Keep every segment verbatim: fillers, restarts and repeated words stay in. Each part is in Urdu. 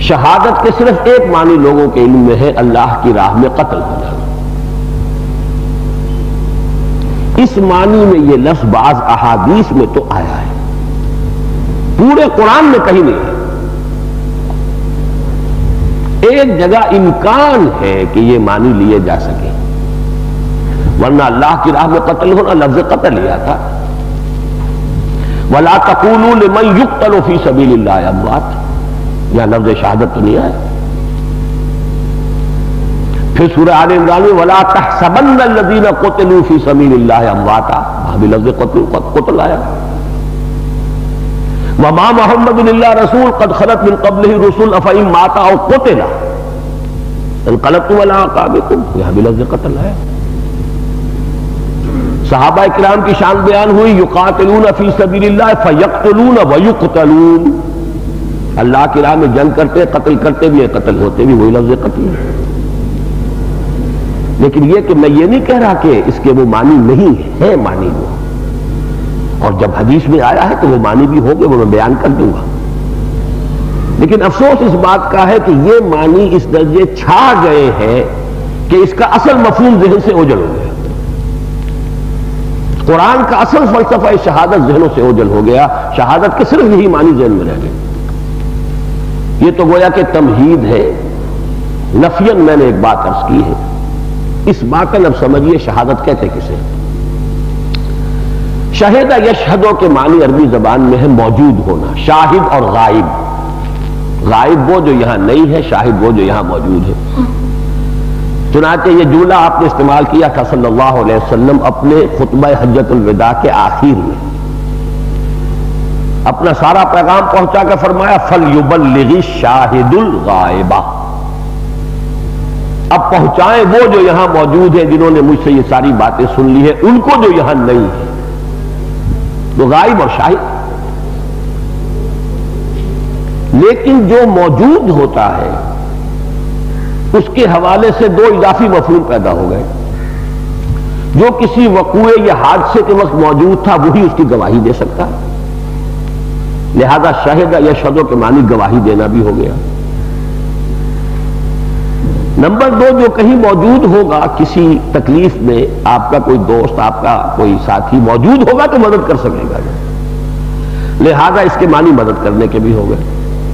شہادت کے صرف ایک معنی لوگوں کے علم میں ہے، اللہ کی راہ میں قتل ہو جانا۔ اس معنی میں یہ لفظ بعض احادیث میں تو آیا ہے، پورے قرآن میں کہیں نہیں ہے۔ ایک جگہ امکان ہے کہ یہ معنی لیے جا سکے، ورنہ اللہ کی راہ میں قتل ہونا لفظ قتل لیا تھا۔ وَلَا تَقُولُوا لِمَنْ يُقْتَلُ فِي سَبِيلِ اللَّهِ أَمْوَاتٌ، یہاں لفظ شہادت تو نہیں آیا۔ پھر سورہ آل عمران میں وَلَا تَحْسَبَنَّ الَّذِينَ قُتِلُوا فِي سَبِيلِ اللَّهِ أَمْوَاتًا، وہاں بھی لفظ قتل قتل آیا۔ وَمَا مُحَمَّدٌ إِلَّا رَسُولٌ قَدْ خَلَتْ مِن قَبْلِهِ الرُّسُلُ أَفَإِن مَاتَ أَوْ قُتِلَ انقلبتم عَلَىٰ أَعْقَابِكُمْ، یہاں بھی لفظ قتل آیا۔ صحابہ کرام کی شان بیان ہوئی، یقاتلون فی سبیل اللہ فیقتلون ویقتلون، اللہ کی راہ میں جنگ کرتے، قتل کرتے بھی ہیں، قتل ہوتے بھی، وہی لفظ قتل ہے۔ لیکن یہ کہ میں یہ نہیں کہہ رہا کہ اس کے وہ معنی نہیں ہے، معنی وہ، اور جب حدیث میں آیا ہے تو وہ معنی بھی ہوگے، وہ میں بیان کر دوں گا۔ لیکن افسوس اس بات کا ہے کہ یہ معنی اس درجے چھا گئے ہیں کہ اس کا اصل مفہوم ذہن سے اوجل ہو گیا۔ قرآن کا اصل فلسفہ شہادت ذہنوں سے اوجل ہو گیا، شہادت کے صرف یہی معنی ذہن میں رہ گئے۔ یہ تو گویا کہ تمہید ہے، نفین میں نے ایک بات عرض کی ہے، اس بات کا اب سمجھیے شہادت کہتے کسے۔ شہد یشہدو کے معنی عربی زبان میں ہے موجود ہونا، شاہد اور غائب۔ غائب وہ جو یہاں نہیں ہے، شاہد وہ جو یہاں موجود ہے۔ چنانچہ یہ جملہ آپ نے استعمال کیا تھا صلی اللہ علیہ وسلم اپنے خطبہ حجۃ الوداع کے آخر میں، اپنا سارا پیغام پہنچا کر فرمایا فَلْيُبَلِّغِ الشَّاهِدُ الْغَائِبَ، اب پہنچائیں وہ جو یہاں موجود ہیں، جنہوں نے مجھ سے یہ ساری باتیں سن لی ہے، ان کو جو یہاں نہیں ہے، تو غائب اور شاہد۔ لیکن جو موجود ہوتا ہے اس کے حوالے سے دو اضافی مفہوم پیدا ہو گئے۔ جو کسی وقوع یا حادثے کے وقت موجود تھا وہی اس کی گواہی دے سکتا ہے، لہذا شہد یشہد کے معنی گواہی دینا بھی ہو گیا۔ نمبر دو، جو کہیں موجود ہوگا کسی تکلیف میں، آپ کا کوئی دوست، آپ کا کوئی ساتھی موجود ہوگا تو مدد کر سکے گا، لہذا اس کے معنی مدد کرنے کے بھی ہو گئے۔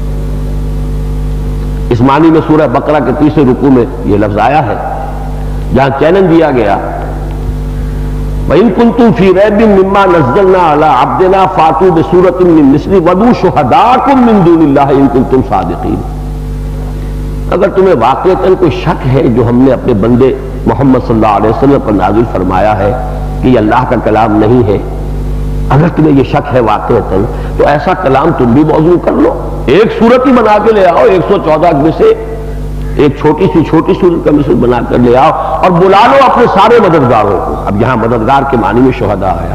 اس معنی میں سورہ بقرہ کے تیسرے رکوع میں یہ لفظ آیا ہے جہاں چیلنج دیا گیا وَإِن كُنتُمْ فِي رَيْبٍ مِّمَّا نَزَّلْنَا عَلَىٰ عَبْدِنَا فَأْتُوا بِسُورَةٍ مِّن مِّثْلِهِ وَادْعُوا شُهَدَاءَكُم مِّن دُونِ اللَّهِ إِن كُنتُمْ صَادِقِينَ۔ اگر تمہیں واقعتاً کوئی شک ہے جو ہم نے اپنے بندے محمد صلی اللہ علیہ وسلم پر نازل فرمایا ہے کہ یہ اللہ کا کلام نہیں ہے، اگر تمہیں یہ شک ہے واقعتاً، تو ایسا کلام تم بھی موضوع کر لو، ایک صورت ہی بنا کے لے آؤ، ایک سو چودہ میں سے ایک چھوٹی سی چھوٹی صورت کا مثل بنا کر لے آؤ اور بلا لو اپنے سارے مددگاروں کو۔ اب یہاں مددگار کے معنی میں شہداء آیا،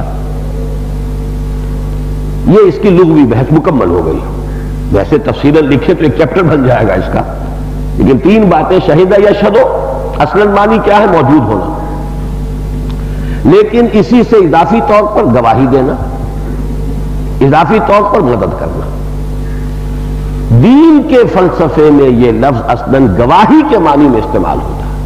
یہ اس کی لغوی بحث مکمل ہو گئی۔ ویسے تفصیلاً لکھے تو ایک چیپٹر بن جائے گا اس کا، لیکن تین باتیں شہد یشہد، اصلاً معنی کیا ہے؟ موجود ہونا، لیکن اسی سے اضافی طور پر گواہی دینا، اضافی طور پر مدد کرنا۔ دین کے فلسفے میں یہ لفظ اصلاً گواہی کے معنی میں استعمال ہوتا ہے۔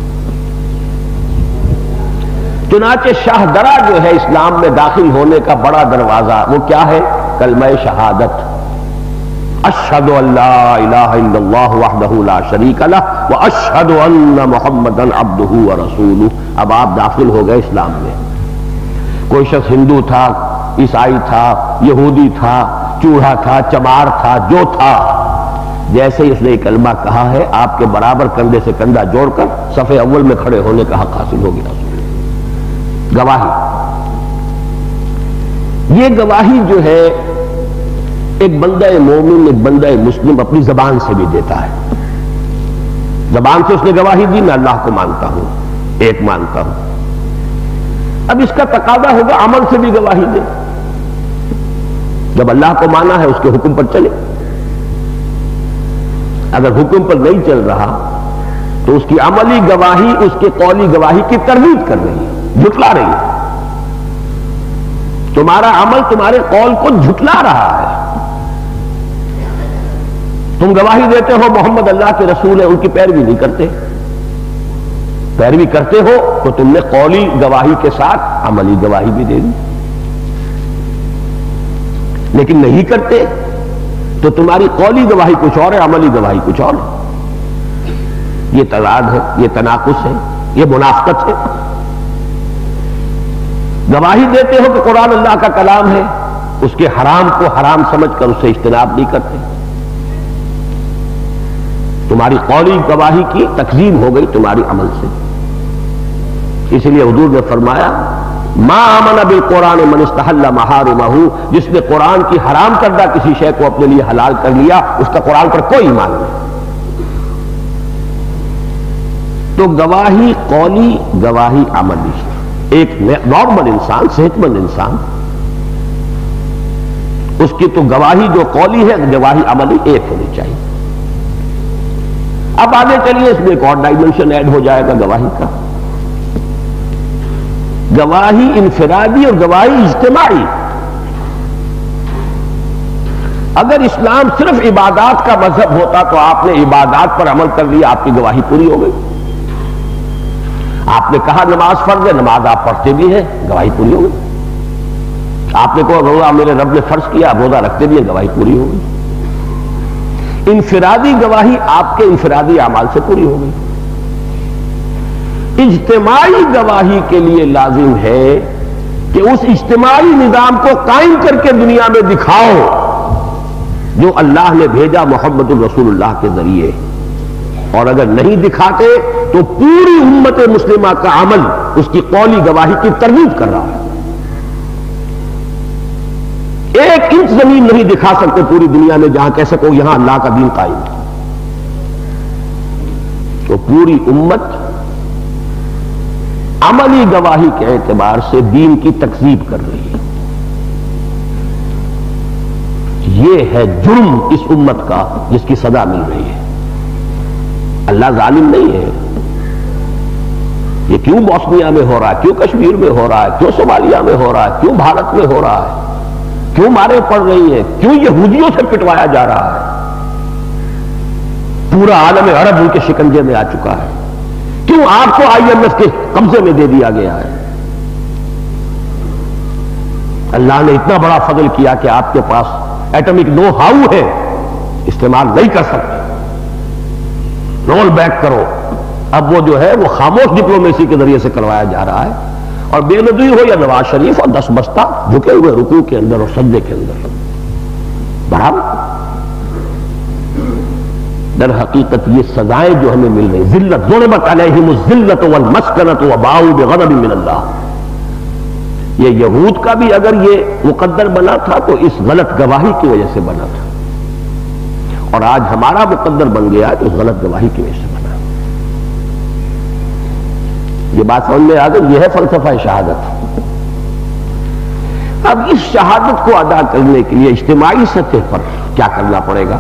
چنانچہ شاہدرہ جو ہے اسلام میں داخل ہونے کا بڑا دروازہ، وہ کیا ہے؟ کلمہ شہادت، اشہد ان لا الہ الا اللہ وحدہ لا شریک لہ واشہد ان محمدا عبدہ ورسولہ۔ اب آپ داخل ہو گئے اسلام میں۔ کوئی شخص ہندو تھا، عیسائی تھا، یہودی تھا، چوڑا تھا، چمار تھا، جو تھا، جیسے ہی اس نے کلمہ کہا ہے آپ کے برابر کندھے سے کندھا جوڑ کر صف اول میں کھڑے ہونے کا حق حاصل ہو گیا۔ گواہی، یہ گواہی جو ہے ایک بندہ مومن، ایک بندہ مسلم اپنی زبان سے بھی دیتا ہے۔ زبان سے اس نے گواہی دی میں اللہ کو مانتا ہوں، ایک مانتا ہوں۔ اب اس کا تقاضا ہوگا عمل سے بھی گواہی دے، جب اللہ کو مانا ہے اس کے حکم پر چلے، اگر حکم پر نہیں چل رہا تو اس کی عملی گواہی اس کے قولی گواہی کی تردید کر رہی ہے، جھٹلا رہی ہے۔ تمہارا عمل تمہارے قول کو جھٹلا رہا ہے۔ تم گواہی دیتے ہو محمد اللہ کے رسول ہیں، ان کی پیروی نہیں کرتے، پیروی کرتے ہو تو تم نے قولی گواہی کے ساتھ عملی گواہی بھی دے دی، لیکن نہیں کرتے تو تمہاری قولی گواہی کچھ اور ہے، عملی گواہی کچھ اور ہے۔ یہ تضاد ہے، یہ تناقض ہے، یہ منافقت ہے۔ گواہی دیتے ہو کہ قرآن اللہ کا کلام ہے، اس کے حرام کو حرام سمجھ کر اس سے اجتناب نہیں کرتے، تمہاری قولی گواہی کی تکذیب ہو گئی تمہاری عمل سے۔ اس لیے حضور نے فرمایا ما آمن بالقرآن من استحل محارمہ، جس نے قرآن کی حرام کردہ کسی شے کو اپنے لیے حلال کر لیا، اس کا قرآن پر کوئی ایمان نہیں۔ تو گواہی قولی، گواہی عملی، ایک نارمل انسان، صحت مند انسان، اس کی تو گواہی جو قولی ہے، گواہی عملی ایک ہونی چاہیے۔ اب آگے چلیے، اس میں ایک اور ڈائمنشن ایڈ ہو جائے گا گواہی کا، گواہی انفرادی اور گواہی اجتماعی۔ اگر اسلام صرف عبادات کا مذہب ہوتا تو آپ نے عبادات پر عمل کر لیا، آپ کی گواہی پوری ہو گئی۔ آپ نے کہا نماز فرض ہے، نماز آپ پڑھتے بھی ہیں، گواہی پوری ہو گئی۔ آپ نے کہا روزہ میرے رب نے فرض کیا، آپ روزہ رکھتے بھی ہیں، گواہی پوری ہو گئی۔ انفرادی گواہی آپ کے انفرادی اعمال سے پوری ہو گئی۔ اجتماعی گواہی کے لیے لازم ہے کہ اس اجتماعی نظام کو قائم کر کے دنیا میں دکھاؤ جو اللہ نے بھیجا محمد الرسول اللہ کے ذریعے، اور اگر نہیں دکھاتے تو پوری امت مسلمہ کا عمل اس کی قولی گواہی کی تردید کر رہا ہے۔ ایک انچ زمین نہیں دکھا سکتے پوری دنیا میں جہاں کہہ سکو یہاں اللہ کا دین قائم ہے، تو پوری امت عملی گواہی کے اعتبار سے دین کی تکذیب کر رہی ہے۔ یہ ہے جرم اس امت کا جس کی سزا مل رہی ہے۔ اللہ ظالم نہیں ہے۔ یہ کیوں بوسنیا میں ہو رہا ہے، کیوں کشمیر میں ہو رہا ہے، کیوں صومالیہ میں ہو رہا ہے، کیوں بھارت میں ہو رہا ہے، کیوں مارے پڑ رہی ہیں، کیوں یہودیوں سے پٹوایا جا رہا ہے، پورا عالم عرب ان کے شکنجے میں آ چکا ہے، کیوں آپ کو آئی ایم ایف کے قبضے میں دے دیا گیا ہے۔ اللہ نے اتنا بڑا فضل کیا کہ آپ کے پاس ایٹمک نو ہاؤ ہے، استعمال نہیں کر سکتے، رول بیک کرو۔ اب وہ جو ہے وہ خاموش ڈپلومیسی کے ذریعے سے کروایا جا رہا ہے، اور بے نظیر ہو یا نواز شریف اور دس بستہ جھکے ہوئے رکوع کے اندر اور سجدے کے اندر برابر۔ در حقیقت یہ سزائیں جو ہمیں مل رہی، ذلت ضربت علیہم الذلۃ والمسکنۃ وباؤوا بغضب من اللہ، یہ یہود کا بھی اگر یہ مقدر بنا تھا تو اس غلط گواہی کی وجہ سے بنا تھا، اور آج ہمارا مقدر بن گیا تو اس غلط گواہی کی وجہ سے بنا۔ یہ بات سمجھ میں آ گئی، یہ ہے فلسفہ شہادت۔ اب اس شہادت کو ادا کرنے کے لیے اجتماعی سطح پر کیا کرنا پڑے گا؟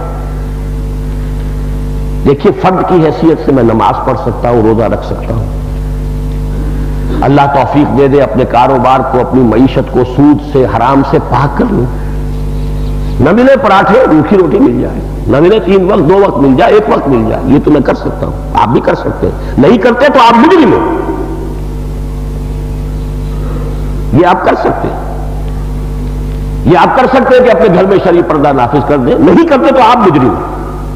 دیکھیے، فرد کی حیثیت سے میں نماز پڑھ سکتا ہوں، روزہ رکھ سکتا ہوں، اللہ توفیق دے دے اپنے کاروبار کو، اپنی معیشت کو سود سے حرام سے پاک کر لوں، نہ ملے پراٹھے روکھی روٹی مل جائے، نہ ملے تین وقت دو وقت مل جائے، ایک وقت مل جائے، یہ تو میں کر سکتا ہوں، آپ بھی کر سکتے ہیں۔ نہیں کرتے تو آپ مجرم ہیں، یہ آپ کر سکتے ہیں، یہ آپ کر سکتے ہیں کہ اپنے گھر میں شرعی پردہ نافذ کر دیں، نہیں کرتے تو آپ مجرم ہیں۔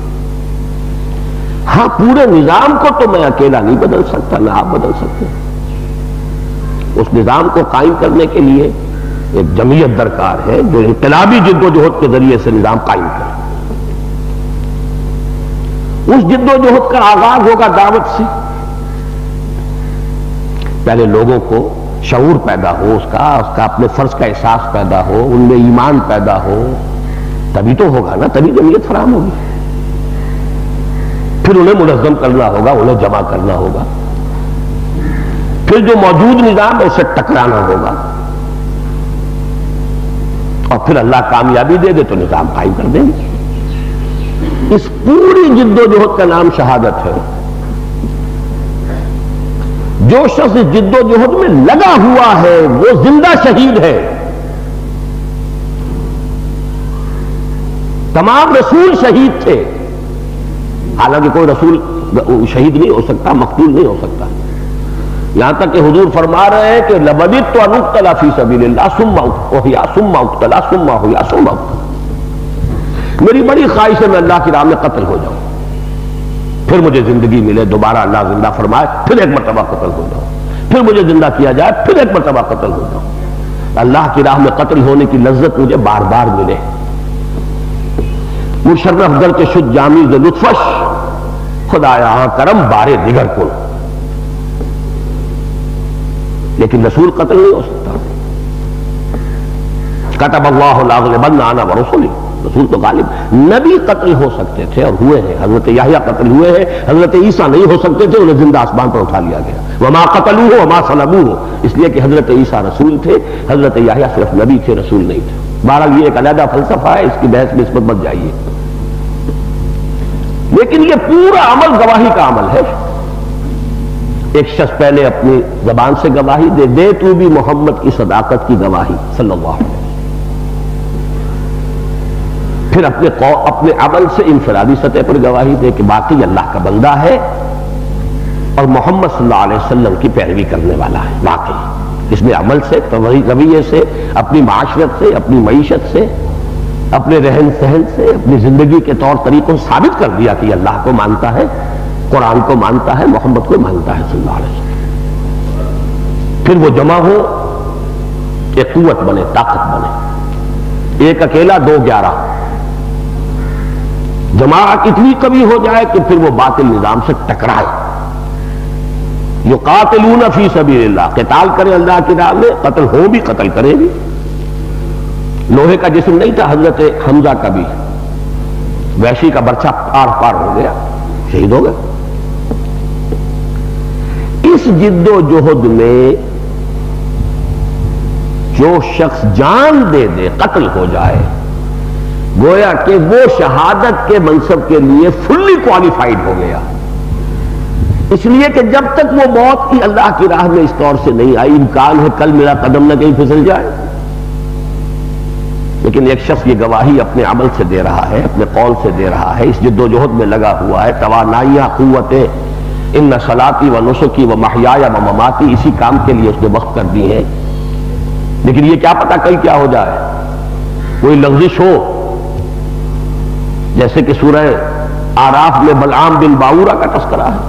ہاں، پورے نظام کو تو میں اکیلا نہیں بدل سکتا، نہ آپ بدل سکتے۔ اس نظام کو قائم کرنے کے لیے ایک جمعیت درکار ہے جو انقلابی جد و جہد کے ذریعے سے نظام قائم کرے۔ اس جد و جہد کا آغاز ہوگا دعوت سے، پہلے لوگوں کو شعور پیدا ہو، اس کا اس کا اپنے فرض کا احساس پیدا ہو، ان میں ایمان پیدا ہو، تبھی تو ہوگا نا، تبھی جمعیت فراہم ہوگی۔ پھر انہیں منظم کرنا ہوگا، انہیں جمع کرنا ہوگا، پھر جو موجود نظام ہے اسے ٹکرانا ہوگا، اور پھر اللہ کامیابی دے دے تو نظام قائم کر دیں گے۔ اس پوری جد و جہد کا نام شہادت ہے۔ جو شخص جد و جہد میں لگا ہوا ہے وہ زندہ شہید ہے۔ تمام رسول شہید تھے، حالانکہ کوئی رسول شہید نہیں ہو سکتا، مقتول نہیں ہو سکتا، یہاں تک کہ حضور فرما رہے ہیں کہ لَبَدِدْتُ أَنْ أُقْتَلَ فِي سَبِيلِ اللَّهِ ثُمَّ أُحْيَا ثُمَّ أُقْتَلَ ثُمَّ أُحْيَا ثُمَّ أُقْتَلَ، میری بڑی خواہش ہے میں اللہ کی راہ میں قتل ہو جاؤں، پھر مجھے زندگی ملے، دوبارہ اللہ زندہ فرمائے، پھر ایک مرتبہ قتل ہو جاؤں، پھر مجھے زندہ کیا جائے، پھر ایک مرتبہ قتل ہو جاؤں، اللہ کی راہ میں قتل ہونے کی لذت مجھے بار بار ملے۔ مشرف در کے شد جامی ز لطفش خدایا کرم بارے دیگر کن، لیکن رسول قتل نہیں ہو سکتا۔ کتب اللہ لاغلبن انا ورسلی، رسول تو غالب، نبی قتل ہو سکتے تھے اور ہوئے ہیں، حضرت یحییٰ قتل ہوئے ہیں، حضرت عیسیٰ نہیں ہو سکتے تھے، انہیں زندہ آسمان پر اٹھا لیا گیا، وما قتلوہ وما صلبوہ، اس لیے کہ حضرت عیسیٰ رسول تھے، حضرت یحییٰ صرف نبی تھے، رسول نہیں تھے۔ بہرحال یہ ایک علیحدہ فلسفہ ہے، اس کی بحث میں اس پر مت جائیے، لیکن یہ پورا عمل گواہی کا عمل ہے۔ ایک شخص پہلے اپنی زبان سے گواہی دے دے تو بھی محمد کی صداقت کی گواہی صلی اللہ علیہ وسلم، پھر اپنے اپنے عمل سے انفرادی سطح پر گواہی دے کہ باقی اللہ کا بندہ ہے اور محمد صلی اللہ علیہ وسلم کی پیروی کرنے والا ہے، واقعی اس نے عمل سے، رویے سے، اپنی معاشرت سے، اپنی معیشت سے، اپنے رہن سہن سے، اپنی زندگی کے طور طریقوں سے ثابت کر دیا کہ اللہ کو مانتا ہے، قرآن کو مانتا ہے، محمد کو مانتا ہے صلی اللہ علیہ وسلم۔ پھر وہ جمع ہو، ایک قوت بنے، طاقت بنے، ایک اکیلا دو گیارہ، جماعت اتنی کبھی ہو جائے کہ پھر وہ باطل نظام سے ٹکرائے۔ یقاتلون فی سبیل اللہ، قتال کریں اللہ کی راہ میں، قتل ہو بھی، قتل کریں بھی۔ لوہے کا جسم نہیں تھا حضرت حمزہ کا بھی، وحشی کا برچہ پار پار ہو گیا، شہید ہو گئے۔ اس جد و جہد میں جو شخص جان دے دے، قتل ہو جائے، گویا کہ وہ شہادت کے منصب کے لیے فلی کوالیفائیڈ ہو گیا، اس لیے کہ جب تک وہ موت کی اللہ کی راہ میں اس طور سے نہیں آئی، امکان ہے کل میرا قدم نہ کہیں پھسل جائے۔ لیکن ایک شخص یہ گواہی اپنے عمل سے دے رہا ہے، اپنے قول سے دے رہا ہے، اس جد و جہد میں لگا ہوا ہے، توانائیاں، قوتیں، ان صلاتی و نسکی و محیایا و مماتی، اسی کام کے لیے اس نے وقف کر دی ہیں، لیکن یہ کیا پتا کل کیا ہو جائے، کوئی لغزش ہو، جیسے کہ سورہ آراف میں بلعام بن باورہ کا تذکرہ ہے،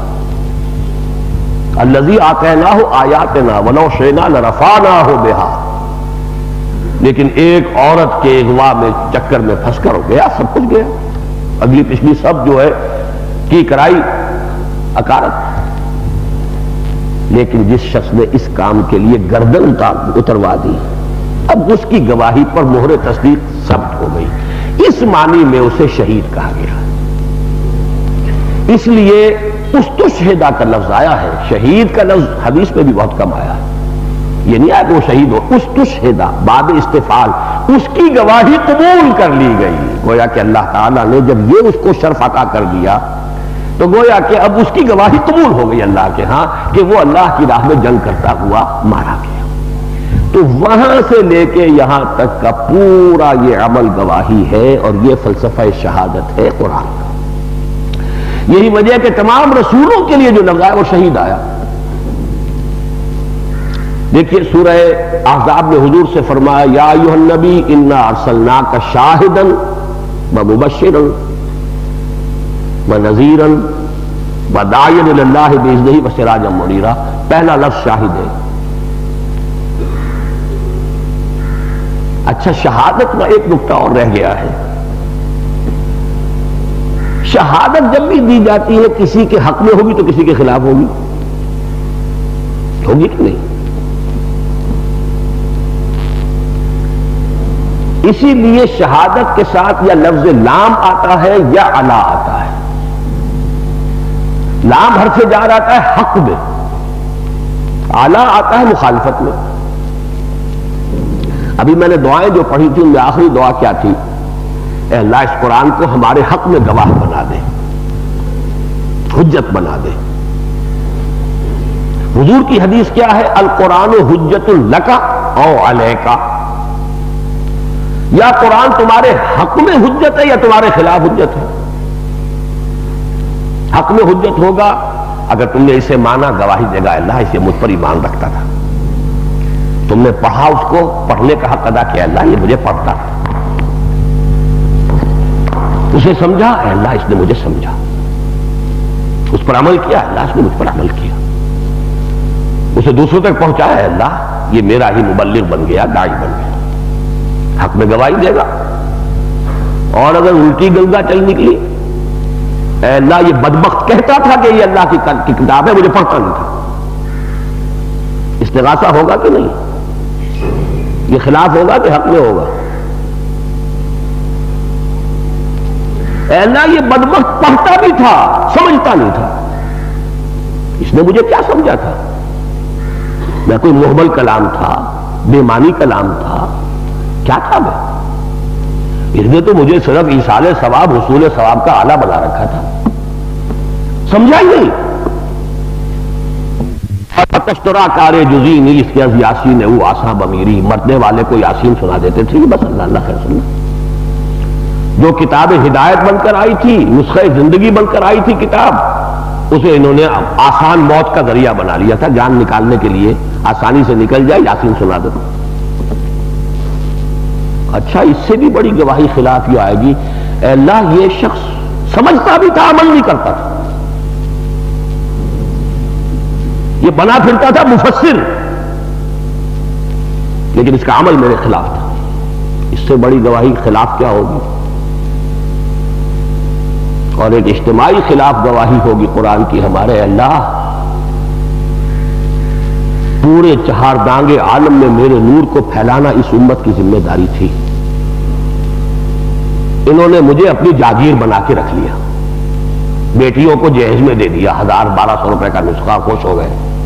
الذی آتیناہ آیاتنا ولو شئنا لرفعناہ بہا، لیکن ایک عورت کے اغوا میں چکر میں پھنس کر گیا، سب کچھ گیا، اگلی پچھلی سب جو ہے کی کرائی اکارت۔ لیکن جس شخص نے اس کام کے لیے گردن اتروا دی، اب اس کی گواہی پر مہر تصدیق ثبت ہو گئی، اس معنی میں اسے شہید کہا گیا۔ اس لیے استشہدہ کا لفظ آیا ہے، شہید کا لفظ حدیث میں بھی بہت کم آیا ہے، یہ نہیں آیا کہ وہ شہید ہو، استشہدہ باب استفعال، اس کی گواہی قبول کر لی گئی، گویا کہ اللہ تعالیٰ نے جب یہ اس کو شرف عطا کر دیا تو گویا کہ اب اس کی گواہی قبول ہو گئی اللہ کے ہاں کہ وہ اللہ کی راہ میں جنگ کرتا ہوا مارا گیا۔ تو وہاں سے لے کے یہاں تک کا پورا یہ عمل گواہی ہے، اور یہ فلسفہ شہادت ہے قرآن کا۔ یہی وجہ ہے کہ تمام رسولوں کے لیے جو لفظ آیا وہ شہید آیا۔ دیکھیے سورہ احزاب میں حضور سے فرمایا، یا ایھا النبی انا ارسلناک شاہدا ومبشرا ونذیرا وداعیا الی اللہ باذنہ وسراجا منیرا، پہلا لفظ شاہد ہے۔ اچھا، شہادت میں ایک نقطہ اور رہ گیا ہے، شہادت جب بھی دی جاتی ہے کسی کے حق میں ہوگی تو کسی کے خلاف ہوگی، ہوگی کہ نہیں؟ اسی لیے شہادت کے ساتھ یا لفظ لام آتا ہے یا علا آتا ہے۔ لام حرف جار آتا ہے حق میں، علا آتا ہے مخالفت میں۔ ابھی میں نے دعائیں جو پڑھی تھی ان میں آخری دعا کیا تھی؟ اے اللہ اس قرآن کو ہمارے حق میں گواہ بنا دے، حجت بنا دے۔ حضور کی حدیث کیا ہے؟ القرآن حجت لک او علیک، یا قرآن تمہارے حق میں حجت ہے یا تمہارے خلاف حجت ہے۔ حق میں حجت ہوگا اگر تم نے اسے مانا، گواہی دے گا اللہ اسے مجھ پر ایمان رکھتا تھا، تم نے پڑھا اس کو، پڑھنے کا حق ادا کیا، اللہ یہ مجھے پڑھتا تھا، اسے سمجھا، اے اللہ اس نے مجھے سمجھا، اس پر عمل کیا، اللہ اس نے مجھ پر عمل کیا، اسے دوسروں تک پہنچایا، اے اللہ یہ میرا ہی مبلغ بن گیا، داعی بن گیا، حق میں گواہی دے گا۔ اور اگر الٹی گنگا چل نکلی، اے اللہ یہ بدبخت کہتا تھا کہ یہ اللہ کی کتاب ہے، مجھے پڑھتا نہیں تھا، استغاثہ ہوگا کہ نہیں؟ یہ خلاف ہوگا کہ حق میں ہوگا؟ اے اللہ یہ بدبخت پڑھتا بھی تھا، سمجھتا نہیں تھا، اس نے مجھے کیا سمجھا تھا؟ میں کوئی محمل کلام تھا، بے معنی کلام تھا، کیا تھا میں؟ اس نے تو مجھے صرف ایصال ثواب، حصول ثواب کا آلہ بنا رکھا تھا، سمجھا ہی نہیں۔ تشترا کار جزی نیس کے از یاسین او آسا بمیری، مرنے والے کو یاسین سنا دیتے تھے، بس اللہ اللہ خیر سننا۔ جو کتاب ہدایت بن کر آئی تھی، نسخہ زندگی بن کر آئی تھی کتاب، اسے انہوں نے آسان موت کا ذریعہ بنا لیا تھا، جان نکالنے کے لیے آسانی سے نکل جائے، یاسین سنا دو۔ اچھا اس سے بھی بڑی گواہی خلاف یہ آئے گی، اے اللہ یہ شخص سمجھتا بھی تھا، عمل نہیں کرتا تھا، یہ بنا پھرتا تھا مفسر، لیکن اس کا عمل میرے خلاف تھا۔ اس سے بڑی گواہی خلاف کیا ہوگی؟ اور ایک اجتماعی خلاف گواہی ہوگی قرآن کی ہمارے، اللہ پورے چہار دانگے عالم میں میرے نور کو پھیلانا اس امت کی ذمہ داری تھی، انہوں نے مجھے اپنی جاگیر بنا کے رکھ لیا، بیٹیوں کو جہیز میں دے دیا، ہزار بارہ سو روپے کا نسخہ، خوش ہو گئے،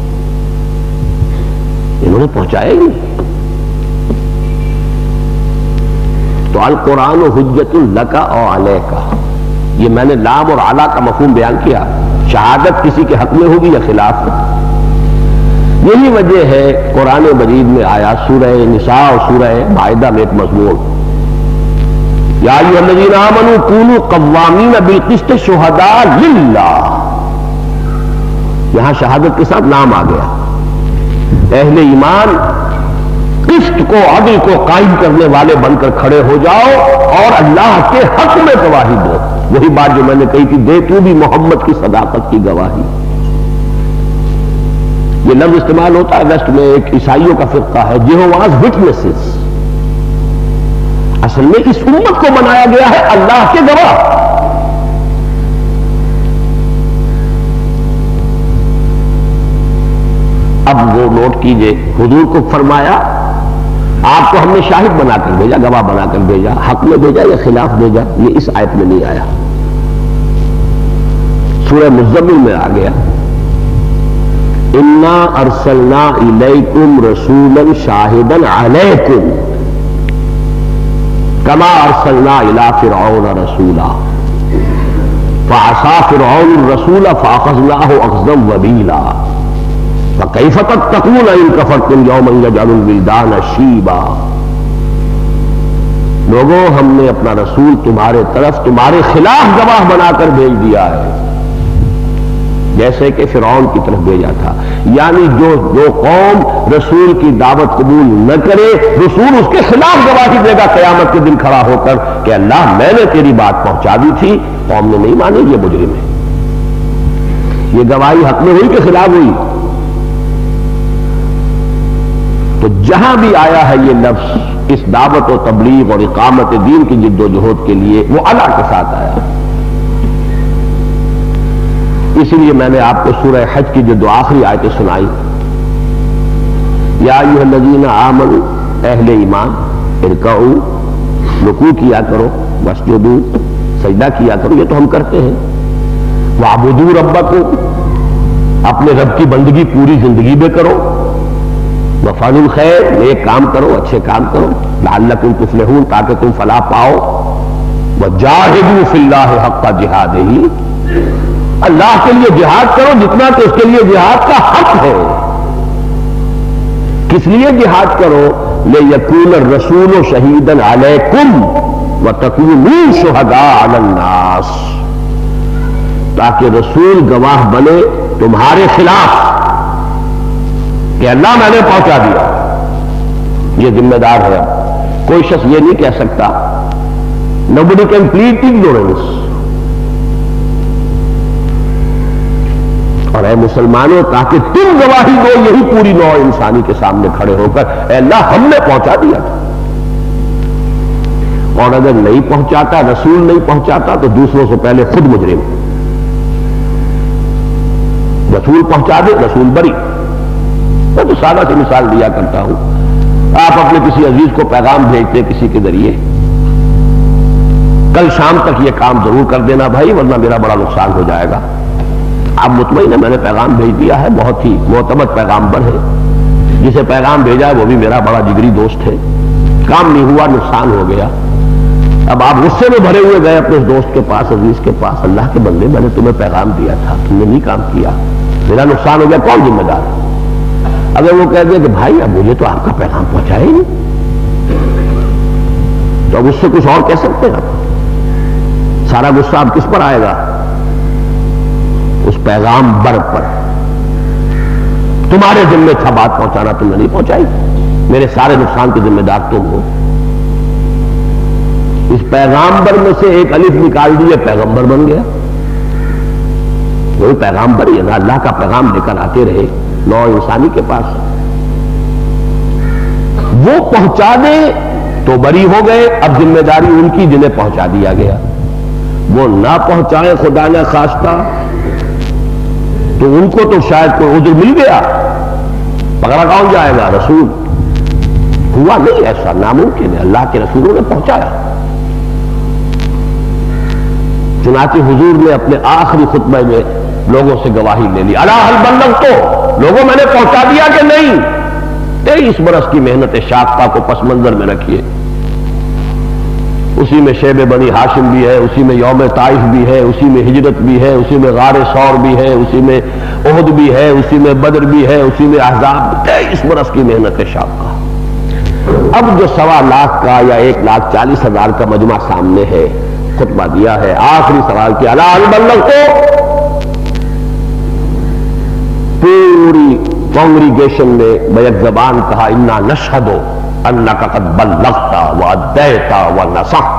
انہوں نے پہنچایا ہی نہیں۔ تو القرآن حجت لک او علیک، یہ میں نے لام اور اعلیٰ کا مفہوم بیان کیا، شہادت کسی کے حق میں ہوگی یا خلاف؟ یہی وجہ ہے قرآن مجید میں آیا سورہ نساء اور سورہ مائدہ میں ایک مضمون، یا ایھا الذین آمنوا کونوا قوامین بالقسط شہداء للہ، یہاں شہادت کے ساتھ نام آ گیا، اہل ایمان قسط کو، عدل کو قائم کرنے والے بن کر کھڑے ہو جاؤ اور اللہ کے حق میں گواہی دو۔ وہی بات جو میں نے کہی تھی، دے تو بھی محمد کی صداقت کی گواہی۔ یہ لفظ استعمال ہوتا ہے ویسٹ میں، ایک عیسائیوں کا فرقہ ہے، جیہوواز وٹنسز، اصل میں اس امت کو بنایا گیا ہے اللہ کے گواہ۔ اب وہ نوٹ کیجئے، حضور کو فرمایا آپ کو ہم نے شاہد بنا کر بھیجا، گواہ بنا کر بھیجا، حق میں بھیجا یا خلاف بھیجا؟ یہ اس آیت میں نہیں آیا، سورہ مزمل میں آ گیا، انا ارسلنا الیکم رسولا شاہدا علیکم کما ارسلنا الی فرعون رسولا فعصى فرعون الرسول فاخذناه اخذا وبیلا فَكَيْفَ تَتَّقُونَ إِن كَفَرْتُمْ يَوْمًا يَجْعَلُ الْوِلْدَانَ شِيبًا۔ لوگوں ہم نے اپنا رسول تمہارے طرف تمہارے خلاف گواہ بنا کر بھیج دیا ہے، جیسے کہ فرعون کی طرف بھیجا تھا، یعنی جو جو قوم رسول کی دعوت قبول نہ کرے، رسول اس کے خلاف گواہی دے گا قیامت کے دن کھڑا ہو کر کہ اللہ میں نے تیری بات پہنچا دی تھی، قوم نے نہیں مانی، یہ مجرم ہے۔ یہ گواہی حق میں ہوئی کہ خلاف ہوئی؟ تو جہاں بھی آیا ہے یہ لفظ اس دعوت و تبلیغ اور اقامت دین کی جد و جہد کے لیے، وہ اللہ کے ساتھ آیا۔ اس لیے میں نے آپ کو سورہ حج کی جو دو آخری آیتیں سنائی، یا ایھا الذین آمنوا، اہل ایمان، ارکعوا، رکوع کیا کرو، واسجدوا، سجدہ کیا کرو، یہ تو ہم کرتے ہیں، واعبدوا ربکم، اپنے رب کی بندگی پوری زندگی میں کرو، وفعلوا الخیر، نیک کام کرو، اچھے کام کرو، لعلکم تفلحون، تاکہ تم فلاح پاؤ، وجاہدوا فی اللہ حق جہادہ، اللہ کے لیے جہاد کرو جتنا کہ اس کے لیے جہاد کا حق ہے۔ کس لیے جہاد کرو؟ لِیَکُونَ الرَّسُولُ شَہِیدًا عَلَیکُمْ وَتَکُونُوا شُہَدَاءَ عَلَى النَّاسِ، تاکہ رسول گواہ بنے تمہارے خلاف کہ اللہ میں نے پہنچا دیا. یہ ذمہ دار ہے. کوئی شخص یہ نہیں کہہ سکتا nobody can plead ignorance. اور اے مسلمانوں تاکہ تم گواہی دو یہی پوری نوع انسانی کے سامنے کھڑے ہو کر اے اللہ ہم نے پہنچا دیا تھا. اور اگر نہیں پہنچاتا رسول نہیں پہنچاتا تو دوسروں سے پہلے خود مجرم. رسول پہنچا دے رسول بری. میں تو سادہ سی مثال دیا کرتا ہوں. آپ اپنے کسی عزیز کو پیغام بھیجتے کسی کے ذریعے کل شام تک یہ کام ضرور کر دینا بھائی ورنہ میرا بڑا نقصان ہو جائے گا. آپ مطمئن ہے میں نے پیغام بھیج دیا ہے, بہت ہی معتمد پیغامبر ہے, جسے پیغام بھیجا ہے وہ بھی میرا بڑا جگری دوست ہے, کام نہیں ہوا نقصان ہو گیا. اب آپ غصے میں بھرے ہوئے گئے اپنے دوست کے پاس عزیز کے پاس, اللہ کے بندے میں نے تمہیں پیغام دیا تھا تم نے نہیں کام کیا میرا نقصان ہو گیا, کون ذمہ دار ہے؟ اگر وہ کہہ دے کہ بھائی اب مجھے تو آپ کا پیغام پہنچایا ہی نہیں تو اب اس سے کچھ اور کہہ سکتے ہیں. سارا غصہ اب کس پر آئے گا؟ اس پیغام بر پر. تمہارے ذمہ تھا بات پہنچانا, تم نے نہیں پہنچائی, میرے سارے نقصان کے ذمہ دار تم ہو. اس پیغامبر میں سے ایک الف نکال دیے پیغمبر بن گیا. وہی پیغامبر ہی ہے نا, اللہ کا پیغام لے کر آتے رہے نو انسانی کے پاس. وہ پہنچا دے تو بری ہو گئے, اب ذمہ داری ان کی جنہیں پہنچا دیا گیا. وہ نہ پہنچائے خدا نہ خواستہ تو ان کو تو شاید کوئی عذر مل گیا, پکڑا کون جائے گا؟ رسول. ہوا نہیں ایسا, ناممکن ہے. اللہ کے رسولوں نے پہنچایا. چنانچہ حضور نے اپنے آخری خطبے میں لوگوں سے گواہی لے لی, الا هل بلغت, لوگوں میں نے پہنچا دیا کہ نہیں؟ تیئیس برس کی محنت شاقہ کو پس منظر میں رکھیے. اسی میں شیب بنی ہاشم بھی ہے, اسی میں یوم طائف بھی ہے, اسی میں ہجرت بھی ہے, اسی میں غار ثور بھی ہے, اسی میں احد بھی ہے, اسی میں بدر بھی ہے, اسی میں احزاب. تیئیس برس کی محنت شاقہ. اب جو سوا لاکھ کا یا ایک لاکھ چالیس ہزار کا مجمع سامنے ہے, خطبہ دیا ہے, آخری سوال کیا الا هل بلغت. پوری کانگریگیشن نے بیک زبان کہا انا نشہد انک قد بلغت وادیت ونصحت.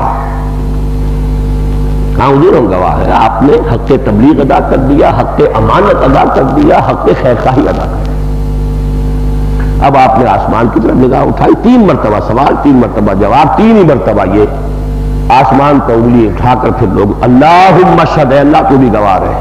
ہاں حضور ہم گواہ ہے, آپ نے حق تبلیغ ادا کر دیا, حق امانت ادا کر دیا, حق خیرخواہی ادا کر دیا. اب آپ نے آسمان کی طرف نگاہ اٹھائی, تین مرتبہ سوال, تین مرتبہ جواب, تین ہی مرتبہ یہ آسمان کو انگلی اٹھا کر پھر لوگ اللہم اشہد, اللہ تو بھی گواہ رہے,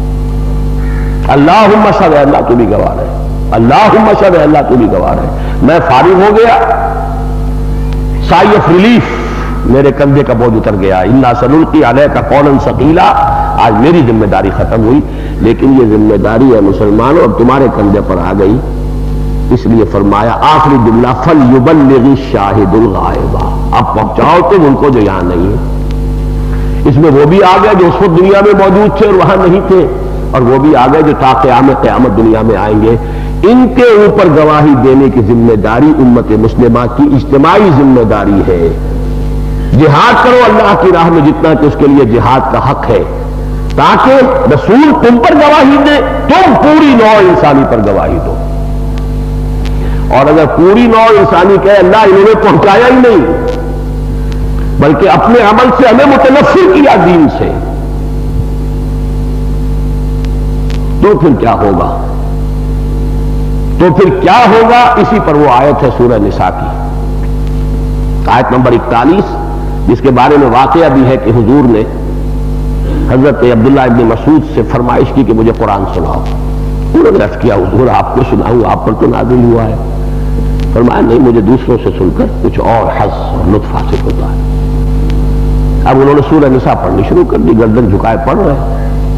اللہم اشہد, اللہ تو بھی گواہ رہے, اللہم اشہد, اللہ تو بھی گواہ رہے. میں فارغ ہو گیا, سائی آف ریلیف, میرے کندھے کا بوجھ اتر گیا. انا سنلقی علیک قولا ثقیلا, آج میری ذمہ داری ختم ہوئی. لیکن یہ ذمہ داری ہے مسلمانوں اب تمہارے کندھے پر آ گئی. اس لیے فرمایا آخری جملہ فلیبلغ الشاہد الغائب, اب پہنچاؤ تم ان کو جو یہاں نہیں ہے. اس میں وہ بھی آ گئے جو اس وقت دنیا میں موجود تھے اور وہاں نہیں تھے, اور وہ بھی آ گئے جو تا قیامت قیامت دنیا میں آئیں گے. ان کے اوپر گواہی دینے کی ذمہ داری امت مسلمہ کی اجتماعی ذمہ داری ہے. جہاد کرو اللہ کی راہ میں جتنا کہ اس کے لیے جہاد کا حق ہے, تاکہ رسول تم پر گواہی دے, تم پوری نوع انسانی پر گواہی دو. اور اگر پوری نوع انسانی کہے اللہ انہوں نے پہنچایا ہی نہیں بلکہ اپنے عمل سے ہمیں متنفر کیا دین سے, تو پھر کیا ہوگا؟ تو پھر کیا ہوگا؟ اسی پر وہ آیت ہے سورہ نساء کی, آیت نمبر اکتالیس, جس کے بارے میں واقعہ بھی ہے کہ حضور نے حضرت عبداللہ ابن مسعود سے فرمائش کی کہ مجھے قرآن سناؤ. انہوں نے عرض کیا حضور آپ کو سناؤں, آپ پر تو نازل ہوا ہے. فرمایا نہیں, مجھے دوسروں سے سن کر کچھ اور حظ اور لطف حاصل ہوتا ہے. اب انہوں نے سورہ نساء پڑھنی شروع کر دی, گردن جھکائے پڑھ رہے.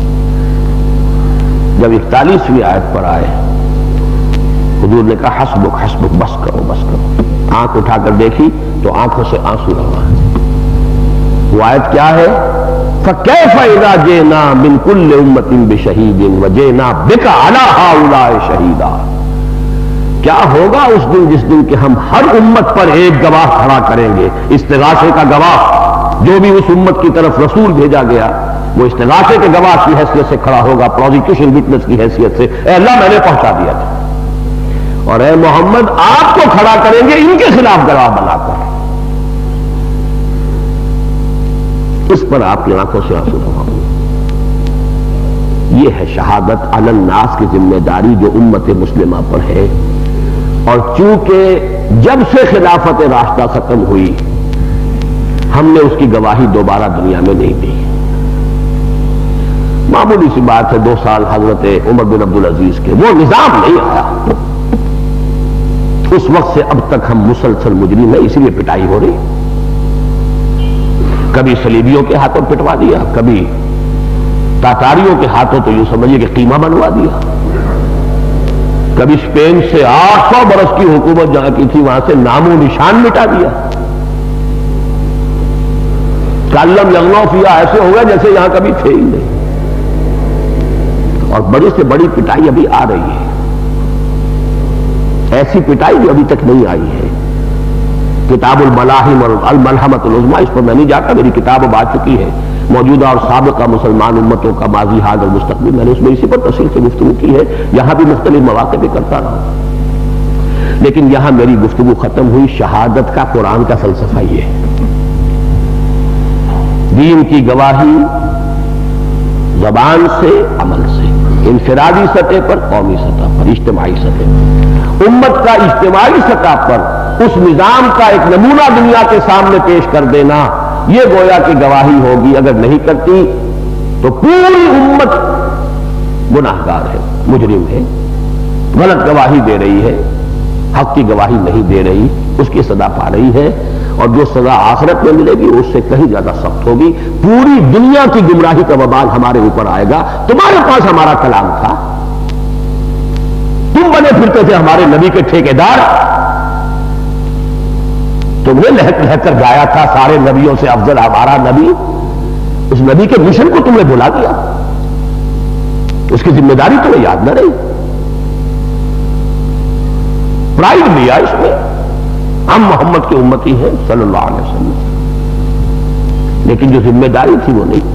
جب اکتالیسویں آیت پر آئے حضور نے کہا حسبک حسبک, بس کرو بس کرو. آنکھ اٹھا کر دیکھی تو آنکھوں سے آنسو روا ہے. وہ آیت کیا ہے؟ فَكَيْفَ إِذَا جِئْنَا مِنْ كُلِّ أُمَّةٍ بِشَهِيدٍ وَجِئْنَا بِكَ عَلَى هَؤُلَاءِ شَهِيدًا. کیا ہوگا اس دن جس دن کہ ہم ہر امت پر ایک گواہ کھڑا کریں گے, استغاثے کا گواہ, جو بھی اس امت کی طرف رسول بھیجا گیا وہ استغاثے کے گواہ کی حیثیت سے کھڑا ہوگا، پروزیکیوشن وٹنس کی حیثیت سے، اے اللہ میں نے پہنچا دیا تھا، اور اے محمد آپ کو کھڑا کریں گے ان کے خلاف گواہ بنا کر۔ اس پر آپ کی آنکھوں سے آنسو بہائیں۔ یہ ہے شہادت علی الناس کی ذمہ داری جو امت مسلمہ پر ہے، اور چونکہ جب سے خلافت راشدہ ختم ہوئی ہم نے اس کی گواہی دوبارہ دنیا میں نہیں دی۔ معمولی سی بات ہے، دو سال حضرت عمر بن عبدالعزیز کے، وہ نظام نہیں آیا، اس وقت سے اب تک ہم مسلسل مجرم ہیں، اسی لیے پٹائی ہو رہی، کبھی صلیبیوں کے ہاتھوں پٹوا دیا، کبھی تاتاریوں کے ہاتھوں تو یوں سمجھیے کہ قیمہ بنوا دیا، کبھی اسپین سے آٹھ سو برس کی حکومت جہاں کی تھی وہاں سے نام و نشان مٹا دیا، کالم یغنو فیہا ایسے ہو گیا جیسے یہاں کبھی تھے ہی نہیں، اور بڑی سے بڑی پٹائی ابھی آ رہی ہے، ایسی پٹائی بھی ابھی تک نہیں آئی ہے۔ کتاب الملاحم اور الملحمۃ العظمیٰ، اس پر میں نہیں جاتا، میری کتاب اب آ چکی ہے، موجودہ اور سابقہ مسلمان امتوں کا ماضی حال اور مستقبل، میں نے اس میں اسی پر تفصیل سے گفتگو کی ہے، یہاں بھی مختلف مواقع پہ کرتا رہا، لیکن یہاں میری گفتگو ختم ہوئی۔ شہادت کا قرآن کا فلسفہ یہ ہے، دین کی گواہی زبان سے، عمل سے، انفرادی سطح پر، قومی سطح پر، اجتماعی سطح پر، امت کا اجتماعی سطح پر اس نظام کا ایک نمونہ دنیا کے سامنے پیش کر دینا، یہ گویا کہ گواہی ہوگی۔ اگر نہیں کرتی تو پوری امت گناہگار ہے، مجرم ہے، غلط گواہی دے رہی ہے، حق کی گواہی نہیں دے رہی، اس کی سزا پا رہی ہے، اور جو سزا آخرت میں ملے گی اس سے کہیں زیادہ سخت ہوگی۔ پوری دنیا کی گمراہی کا وبال ہمارے اوپر آئے گا۔ تمہارے پاس ہمارا کلام تھا، تم بنے پھرتے تھے ہمارے نبی کے ٹھیکیدار، تم نے لہک لہک کر گایا تھا سارے نبیوں سے افضل ہمارا نبی، اس نبی کے مشن کو تم نے بھلا دیا، اس کی ذمہ داری تمہیں یاد نہ رہی، پرائیڈ لیا اس میں، ہم محمد کی امتی ہیں صلی اللہ علیہ وسلم، لیکن جو ذمہ داری تھی وہ نہیں۔